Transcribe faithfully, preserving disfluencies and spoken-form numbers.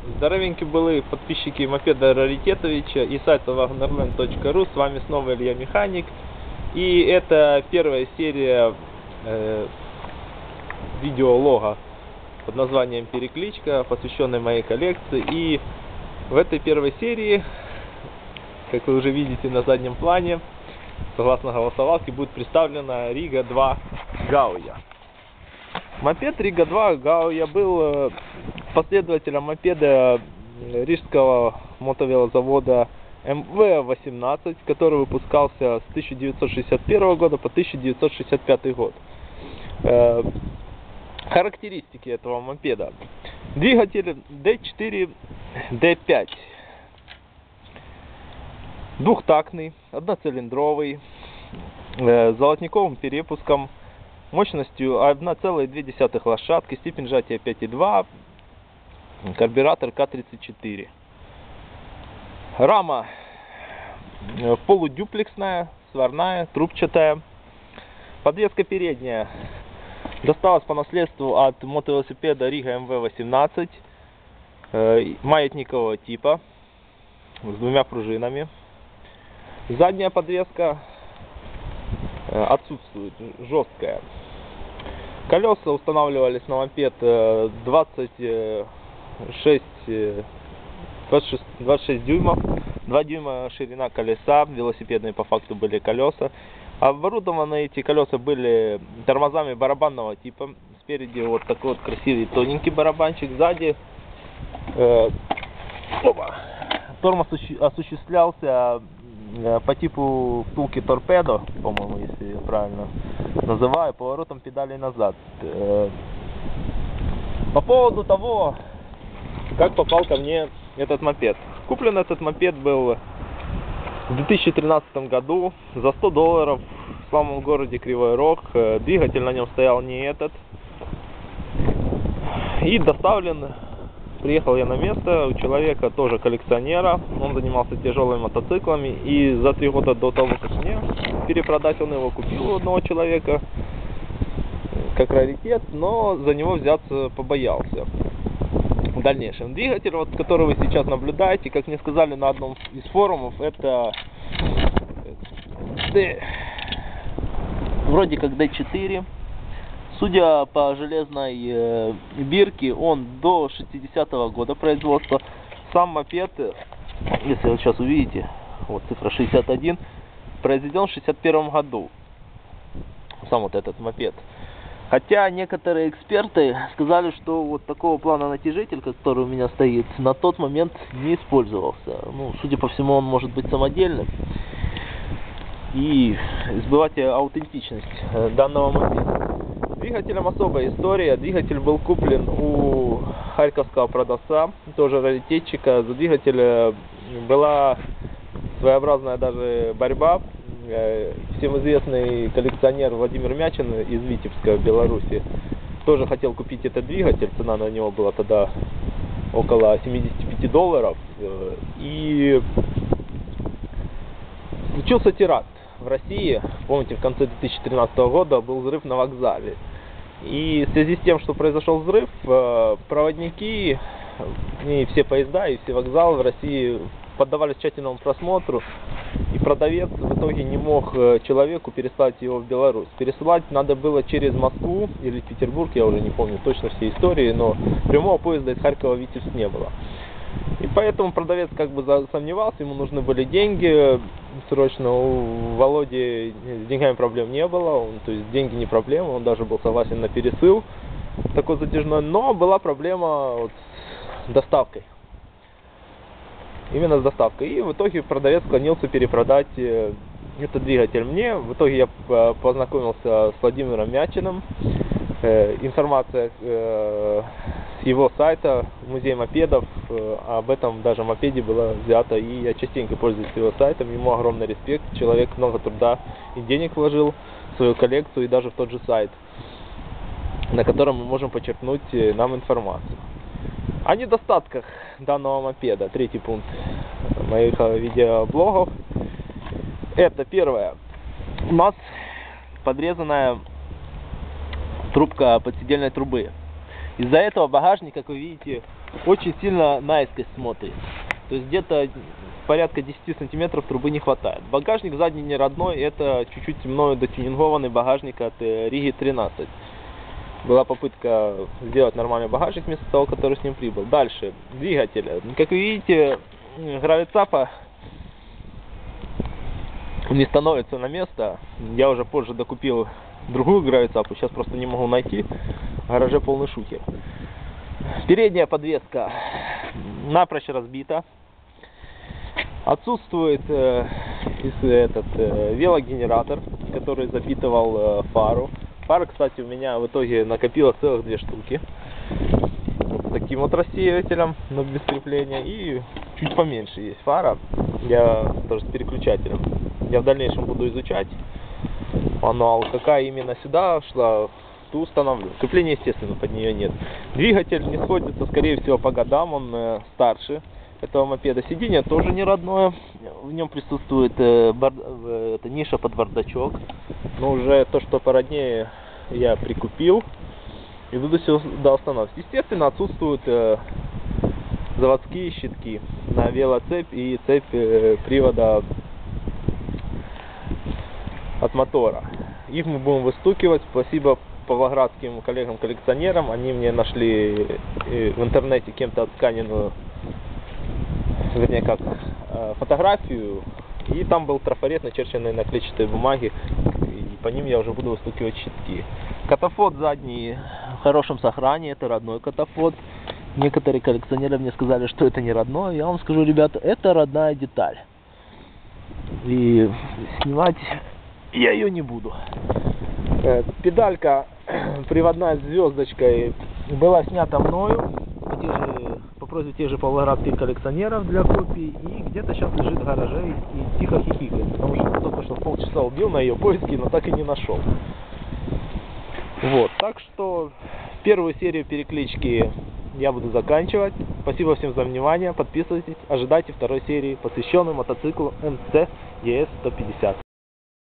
Здоровенькие были подписчики мопеда Раритетовича и сайта вагнерленд точка ру. С вами снова Илья Механик. И это первая серия э, видеолога под названием «Перекличка», посвященной моей коллекции. И в этой первой серии, как вы уже видите на заднем плане, согласно голосовалке, будет представлена Рига два Гауя. Мопед Рига два Гауя был последователем мопеда рижского мотовелозавода эм вэ восемнадцать, который выпускался с тысяча девятьсот шестьдесят первого года по тысяча девятьсот шестьдесят пятый год. Э, характеристики этого мопеда: двигатель дэ четыре дэ пять, двухтактный, одноцилиндровый, э, с золотниковым перепуском, мощностью одна целая две десятых лошадки, степень сжатия пять и два, карбюратор ка тридцать четыре. Рама полудюплексная, сварная, трубчатая. Подвеска передняя досталась по наследству от мотовелосипеда Рига эм вэ восемнадцать, э, маятникового типа, с двумя пружинами. Задняя подвеска э, отсутствует, жесткая. Колеса устанавливались на мопед двадцать шесть, двадцать шесть дюймов, два дюйма ширина колеса, велосипедные по факту были колеса. Оборудованы эти колеса были тормозами барабанного типа. Спереди вот такой вот красивый тоненький барабанчик, сзади э, опа, тормоз осуществлялся по типу втулки торпедо, по-моему, если я правильно называю, поворотом педалей назад. По поводу того, как попал ко мне этот мопед. Куплен этот мопед был в две тысячи тринадцатом году за сто долларов в славном городе Кривой Рог. Двигатель на нем стоял не этот. И доставлен, приехал я на место у человека, тоже коллекционера. Он занимался тяжелыми мотоциклами. И за три года до того, как мне перепродать, он его купил у одного человека как раритет, но за него взяться побоялся. В дальнейшем двигатель, вот, который вы сейчас наблюдаете, как мне сказали на одном из форумов, это D, вроде как дэ четыре. Судя по железной э, бирке, он до шестидесятого года производства. Сам мопед, если вы сейчас увидите, вот цифра шестьдесят один, произведен в шестьдесят первом году. Сам вот этот мопед. Хотя некоторые эксперты сказали, что вот такого плана натяжитель, который у меня стоит, на тот момент не использовался. Ну, судя по всему, он может быть самодельным. И сбивать аутентичность данного мопеда. Двигателем особая история. Двигатель был куплен у харьковского продавца, тоже раритетчика. За двигатель была своеобразная даже борьба. Всем известный коллекционер Владимир Мячин из Витебска, Беларуси, тоже хотел купить этот двигатель. Цена на него была тогда около семидесяти пяти долларов. И случился теракт в России. Помните, в конце две тысячи тринадцатого года был взрыв на вокзале. И в связи с тем, что произошел взрыв, проводники и все поезда, и все вокзалы в России поддавались тщательному просмотру, и продавец в итоге не мог человеку переслать его в Беларусь. Пересылать надо было через Москву или Петербург, я уже не помню точно все истории, но прямого поезда из Харькова в Витебск не было. И поэтому продавец как бы засомневался, ему нужны были деньги срочно. У Володи с деньгами проблем не было, он, то есть деньги не проблема, он даже был согласен на пересыл такой затяжной, но была проблема вот с доставкой. Именно с доставкой. И в итоге продавец склонился перепродать этот двигатель мне. В итоге я познакомился с Владимиром Мячиным. Информация с его сайта, музей мопедов, об этом даже мопеде была взята. И я частенько пользуюсь его сайтом. Ему огромный респект. Человек много труда и денег вложил в свою коллекцию и даже в тот же сайт, на котором мы можем почерпнуть нам информацию. О недостатках данного мопеда. Третий пункт моих видеоблогов. Это первое. У нас подрезанная трубка подседельной трубы. Из-за этого багажник, как вы видите, очень сильно наискось смотрит. То есть где-то порядка десяти сантиметров трубы не хватает. Багажник задний не родной, это чуть-чуть мною дотюнингованный багажник от Риги тринадцать. Была попытка сделать нормальный багажник вместо того, который с ним прибыл. Дальше, двигатель. Как вы видите, гравицапа не становится на место. Я уже позже докупил другую гравицапу, сейчас просто не могу найти. В гараже полный шухер. Передняя подвеска напрочь разбита. Отсутствует э, этот э, велогенератор, который запитывал э, фару. Фара, кстати, у меня в итоге накопила целых две штуки. Вот с таким вот рассеивателем, но без крепления. И чуть поменьше есть фара. Я тоже с переключателем. Я в дальнейшем буду изучать мануал. Какая именно сюда шла, ту установлю. Крепления, естественно, под нее нет. Двигатель не сходится, скорее всего, по годам. Он э, старше этого мопеда. Сиденье тоже не родное. В нем присутствует э, бар, э, это ниша под бардачок. Но уже то, что породнее, я прикупил и буду сюда устанавливать. Естественно, отсутствуют э, заводские щитки на велоцепь и цепь э, привода от мотора. Их мы будем выстукивать. Спасибо павлоградским коллегам-коллекционерам. Они мне нашли э, в интернете кем-то отсканенную, вернее как, э, фотографию. И там был трафарет, начерченный на клетчатой бумаге. И по ним я уже буду выстукивать щитки. Катафот задний в хорошем сохранении. Это родной катафот. Некоторые коллекционеры мне сказали, что это не родной. Я вам скажу, ребята, это родная деталь. И снимать я ее не буду. Э, педалька приводная с звездочкой была снята мною по, те же, по просьбе тех же павлоградских коллекционеров для копий. И где-то сейчас лежит в гараже и, и тихо хихикает. Потому что только что полчаса убил на ее поиски, но так и не нашел. Вот. Так что первую серию переклички я буду заканчивать. Спасибо всем за внимание. Подписывайтесь. Ожидайте второй серии, посвященной мотоциклу эм цэ е эс сто пятьдесят.